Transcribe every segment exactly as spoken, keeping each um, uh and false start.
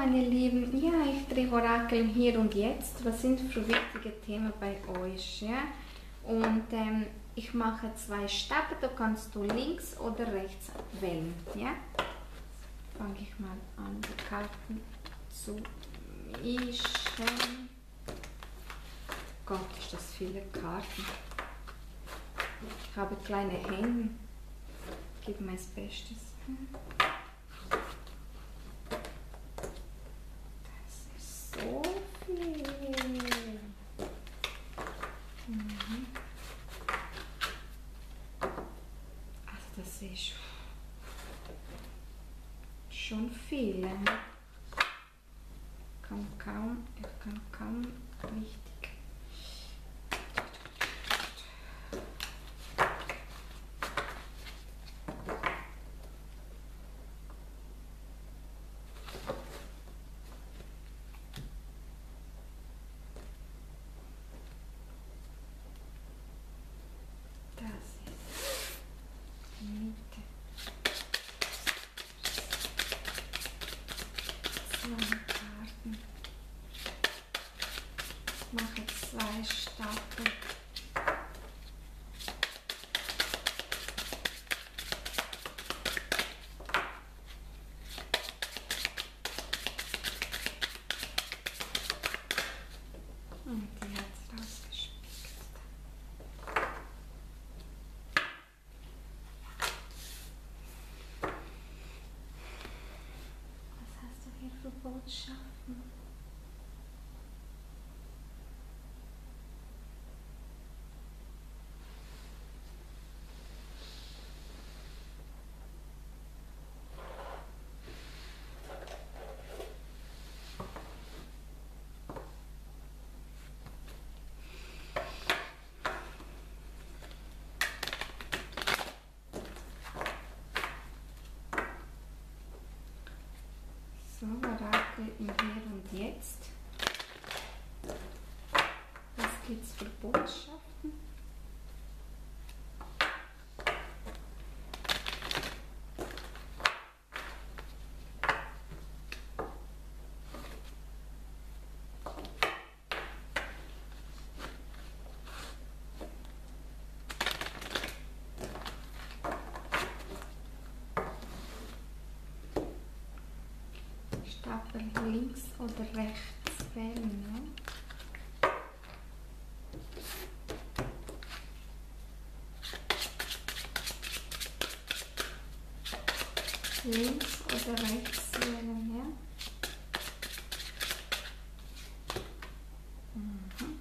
meine Lieben, ja, ich drehe Orakel im Hier und Jetzt. Was sind für wichtige Themen bei euch? Ja? Und ähm, ich mache zwei Stapel, da kannst du links oder rechts wählen. Ja? Fange ich mal an, die Karten zu mischen. Gott, ist das viele Karten. Ich habe kleine Hände. Ich gebe mein Bestes. Das ist so viel. Mhm. Also das ist schon viel. Ne? Kann kaum, ich kann kaum richtig. Karten. Ich mache zwei Stapel. Und die hat es rausgespickt. Was hast du hier für Botschaften? So, Orakel im Hier und Jetzt. Was gibt es für Botschaften? Stapel links oder rechts wählen. Ja? Links oder rechts wählen, ja? Mhm.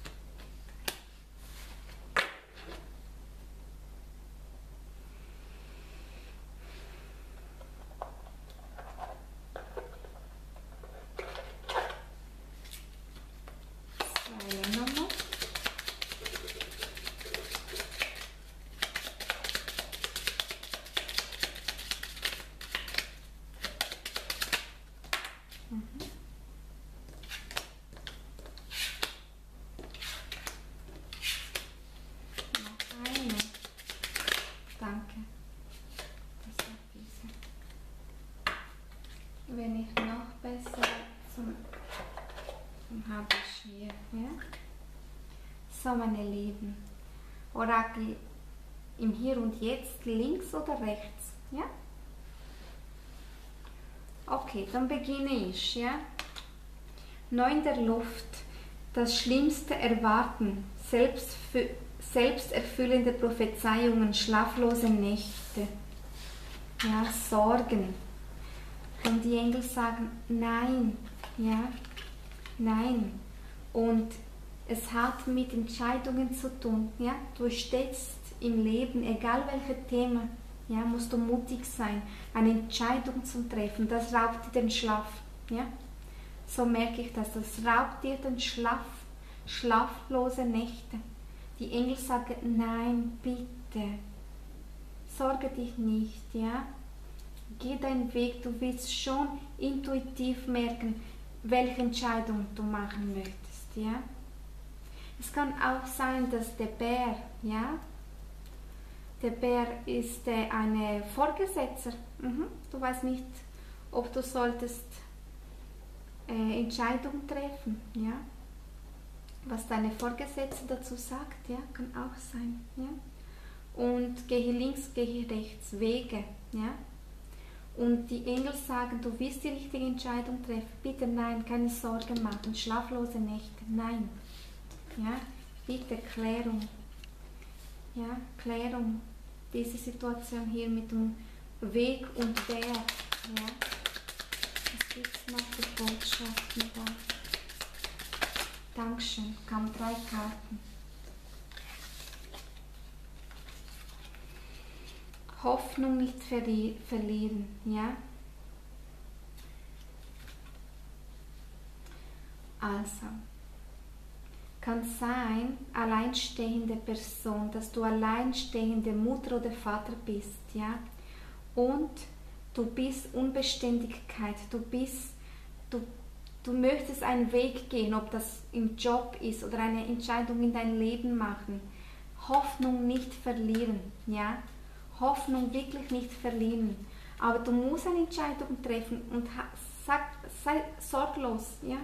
Danke. Das war diese. Wenn ich noch besser zum, zum habe ich hier. Ja? So, meine Lieben. Orakel im Hier und Jetzt, links oder rechts? Ja? Okay, dann beginne ich. Ja? Neun der Luft. Das Schlimmste erwarten. Selbst für selbsterfüllende Prophezeiungen, schlaflose Nächte, ja, Sorgen. Und die Engel sagen, nein, ja, nein. Und es hat mit Entscheidungen zu tun, ja. Du stehst im Leben, egal welches Thema, ja, musst du mutig sein, eine Entscheidung zu treffen. Das raubt dir den Schlaf, ja. So merke ich das, das raubt dir den Schlaf, schlaflose Nächte. Die Engel sagen, nein, bitte, sorge dich nicht, ja, geh deinen Weg, du wirst schon intuitiv merken, welche Entscheidung du machen möchtest, ja. Es kann auch sein, dass der Bär, ja, der Bär ist äh, eine Vorgesetzter, mhm. Du weißt nicht, ob du solltest äh, Entscheidung treffen, ja. Was deine Vorgesetzte dazu sagt, ja, kann auch sein, ja. Und gehe links, gehe rechts, Wege, ja. Und die Engel sagen, du wirst die richtige Entscheidung treffen. Bitte nein, keine Sorge machen, schlaflose Nächte, nein. Ja, bitte Klärung. Ja, Klärung. Diese Situation hier mit dem Weg und der. Ja. Was gibt es noch für Botschaften da? Dankeschön, kamen drei Karten. Hoffnung nicht verli verlieren, ja. Also, kann sein, alleinstehende Person, dass du alleinstehende Mutter oder Vater bist, ja. Und du bist Unbeständigkeit, du bist, du, du möchtest einen Weg gehen, ob das im Job ist oder eine Entscheidung in dein Leben machen. Hoffnung nicht verlieren, ja. Hoffnung wirklich nicht verlieren. Aber du musst eine Entscheidung treffen und sag, sei sorglos. Ja?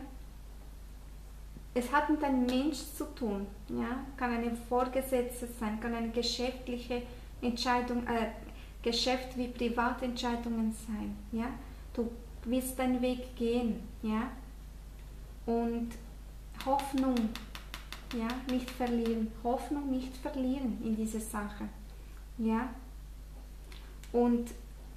Es hat mit einem Mensch zu tun. Ja? Kann eine Vorgesetzte sein, kann eine geschäftliche Entscheidung, äh, Geschäft wie Privatentscheidungen sein. Ja? Du wirst deinen Weg gehen. Ja? Und Hoffnung, ja, nicht verlieren. Hoffnung nicht verlieren in dieser Sache. Ja? Und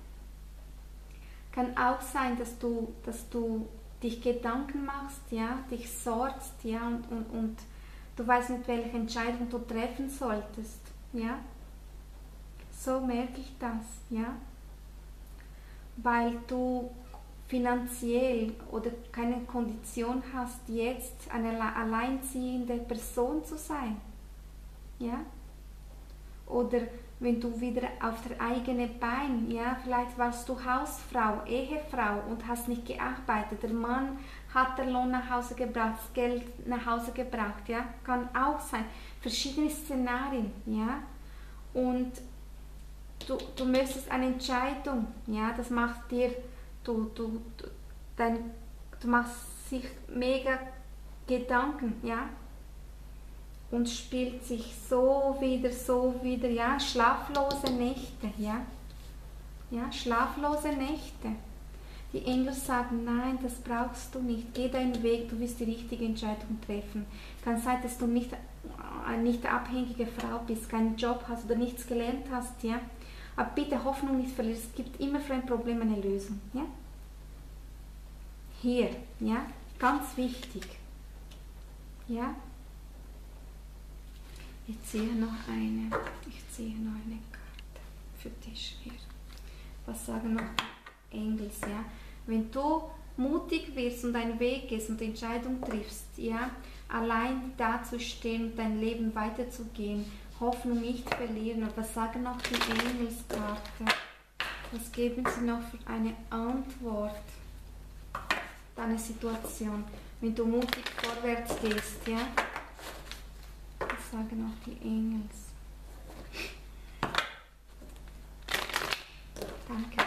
kann auch sein, dass du, dass du dich Gedanken machst, ja, dich sorgst, ja, und, und, und du weißt nicht, welche Entscheidung du treffen solltest, ja. So merke ich das, ja. Weil du finanziell oder keine Kondition hast, jetzt eine alleinziehende Person zu sein, ja. Oder wenn du wieder auf der eigenen Bein, ja, vielleicht warst du Hausfrau, Ehefrau und hast nicht gearbeitet. Der Mann hat den Lohn nach Hause gebracht, das Geld nach Hause gebracht, ja, kann auch sein. Verschiedene Szenarien, ja. Und du, du möchtest eine Entscheidung, ja, das macht dir, du, du, du, dein, du machst sich mega Gedanken, ja. Und spielt sich so wieder, so wieder, ja, schlaflose Nächte, ja, ja, schlaflose Nächte. Die Engel sagen, nein, das brauchst du nicht, geh deinen Weg, du wirst die richtige Entscheidung treffen. Kann sein, dass du nicht eine nicht abhängige Frau bist, keinen Job hast oder nichts gelernt hast, ja, aber bitte Hoffnung nicht verlieren, es gibt immer für ein Problem eine Lösung, ja. Hier, ja, ganz wichtig, ja. Ich ziehe noch eine, ich ziehe noch eine Karte für dich hier. Was sagen noch die Engels, ja? Wenn du mutig wirst und deinen Weg gehst und Entscheidung triffst, ja, allein dazustehen und dein Leben weiterzugehen, Hoffnung nicht verlieren. Und was sagen noch die Engelskarte? Was geben sie noch für eine Antwort? Deine Situation, wenn du mutig vorwärts gehst, ja? Sagen auch die Engels. Danke.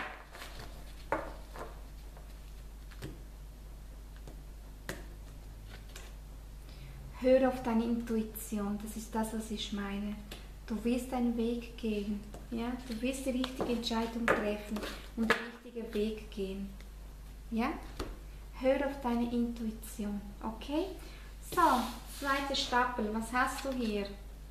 Hör auf deine Intuition, das ist das, was ich meine. Du wirst deinen Weg gehen, ja? Du wirst die richtige Entscheidung treffen und den richtigen Weg gehen. Ja? Hör auf deine Intuition, okay? So, zweite Stapel, was hast du hier?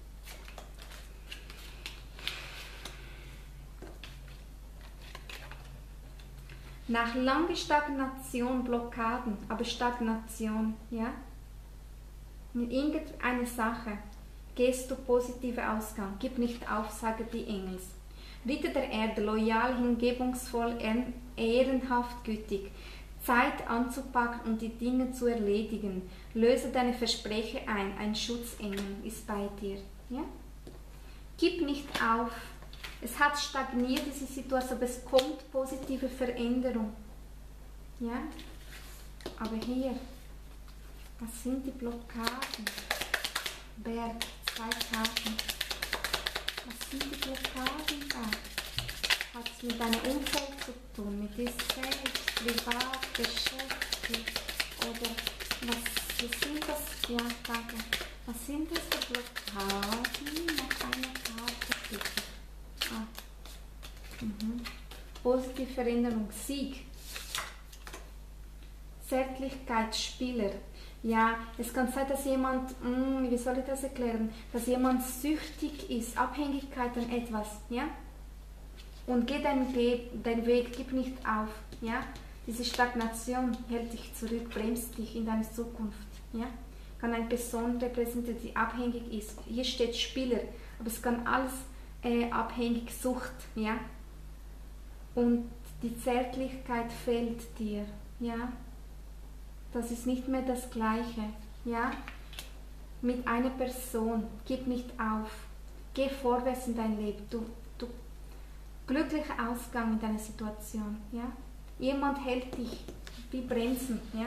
Nach langer Stagnation, Blockaden, aber Stagnation, ja? In irgendeine Sache gehst du positive Ausgang, gib nicht auf, sagen die Engels. Ritter der Erde, loyal, hingebungsvoll, ehrenhaft, gütig. Zeit anzupacken und die Dinge zu erledigen. Löse deine Versprechen ein. Ein Schutzengel ist bei dir. Ja? Gib nicht auf. Es hat stagniert, diese Situation, aber es kommt positive Veränderung. Ja? Aber hier, was sind die Blockaden? Berg, zwei Karten. Was sind die Blockaden da? Hat es mit deinem Umfeld zu tun, mit dir selbst, privat, geschäftlich Oder was, was sind das? Ja, danke. Was sind das für Blockaden? Noch eine Karte, bitte. Ah. Mhm. Positive Veränderung, Sieg. Zärtlichkeit, Spieler. Ja, es kann sein, dass jemand, mh, wie soll ich das erklären, dass jemand süchtig ist, Abhängigkeit an etwas, ja? Und geh deinen, deinen Weg, gib nicht auf, ja? Diese Stagnation hält dich zurück, bremst dich in deine Zukunft, ja? Kann eine Person repräsentieren, die abhängig ist. Hier steht Spieler, aber es kann alles äh, abhängig, Sucht, ja? Und die Zärtlichkeit fehlt dir, ja? Das ist nicht mehr das Gleiche, ja? Mit einer Person, gib nicht auf, geh vorwärts in dein Leben, du, du, glücklicher Ausgang in deiner Situation, ja? Jemand hält dich wie Bremsen, ja?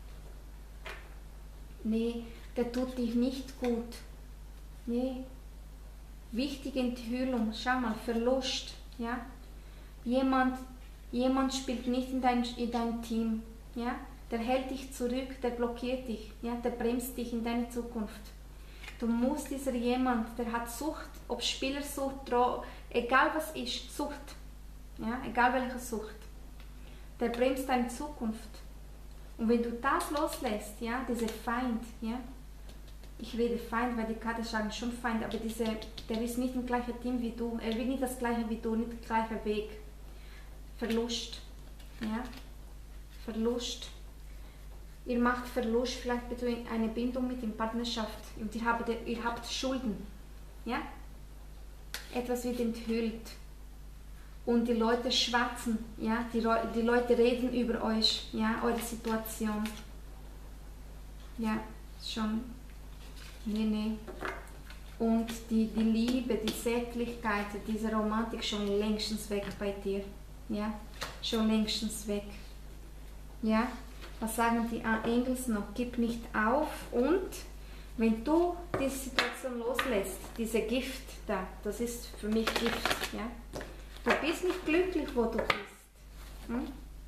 Nee, der tut dich nicht gut, nee. Wichtige Enthüllung, schau mal, Verlust, ja? Jemand, jemand spielt nicht in dein, in dein Team, ja? Der hält dich zurück, der blockiert dich, ja, der bremst dich in deine Zukunft. Du musst dieser jemand, der hat Sucht, ob Spielersucht, Dro egal was ist, Sucht, ja, egal welche Sucht, der bremst deine Zukunft. Und wenn du das loslässt, ja, dieser Feind, ja, ich rede Feind, weil die Karte sagen schon Feind, aber diese, der ist nicht im gleichen Team wie du, er will nicht das gleiche wie du, nicht der gleiche Weg. Verlust, ja, Verlust. Ihr macht Verlust, vielleicht bitte eine Bindung mit in Partnerschaft und ihr habt, ihr habt Schulden, ja? Etwas wird enthüllt und die Leute schwatzen, ja? Die, die Leute reden über euch, ja? Eure Situation, ja, schon, nee, nee. Und die, die Liebe, die Zärtlichkeit, diese Romantik schon längstens weg bei dir, ja? Schon längstens weg, ja? Was sagen die Engels noch? Gib nicht auf und wenn du diese Situation loslässt, diese Gift da, das ist für mich Gift, ja? Du bist nicht glücklich, wo du bist. Hm?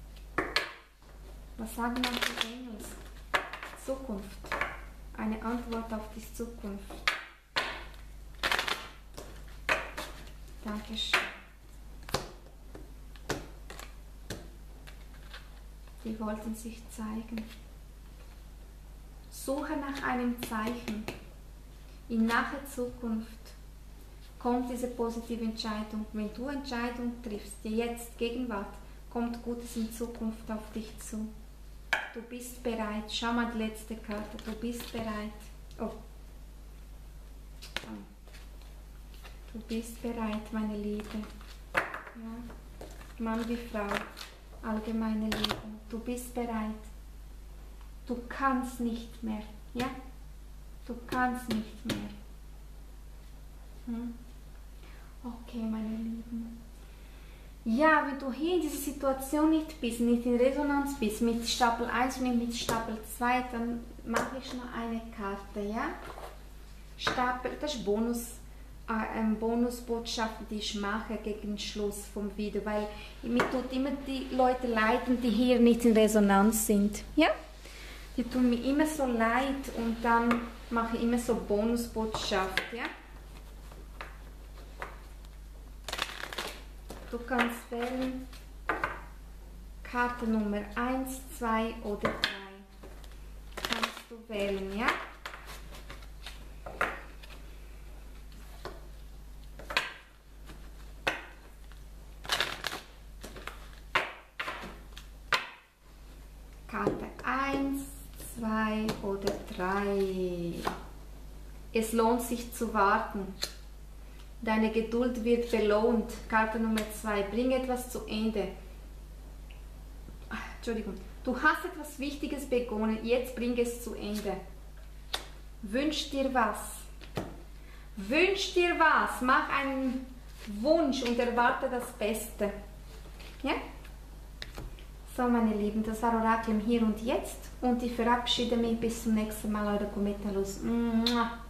Was sagen noch die Engels? Zukunft. Eine Antwort auf die Zukunft. Dankeschön. Die wollten sich zeigen. Suche nach einem Zeichen. In naher Zukunft kommt diese positive Entscheidung. Wenn du Entscheidung triffst, die jetzt Gegenwart, kommt Gutes in Zukunft auf dich zu. Du bist bereit. Schau mal die letzte Karte. Du bist bereit. Oh. Du bist bereit, meine Liebe. Ja. Mann wie Frau. Allgemeine Liebe. Du bist bereit. Du kannst nicht mehr. Ja? Du kannst nicht mehr. Hm? Okay, meine Lieben. Ja, wenn du hier in dieser Situation nicht bist, nicht in Resonanz bist, mit Stapel eins und mit Stapel zwei, dann mache ich noch eine Karte, ja? Stapel, das ist Bonus. Ähm, Bonusbotschaften, die ich mache gegen den Schluss vom Video, weil mir tut immer die Leute leiden, die hier nicht in Resonanz sind. Ja? Die tun mir immer so leid und dann mache ich immer so Bonusbotschaft. Ja? Du kannst wählen Karte Nummer eins, zwei oder drei. Kannst du wählen, ja? Karte eins, zwei oder drei. Es lohnt sich zu warten. Deine Geduld wird belohnt. Karte Nummer zwei. Bring etwas zu Ende. Entschuldigung. Du hast etwas Wichtiges begonnen. Jetzt bring es zu Ende. Wünsch dir was. Wünsch dir was. Mach einen Wunsch und erwarte das Beste. Ja? So, meine Lieben, das war Orakel im Hier und Jetzt und ich verabschiede mich bis zum nächsten Mal, eure Kometalus.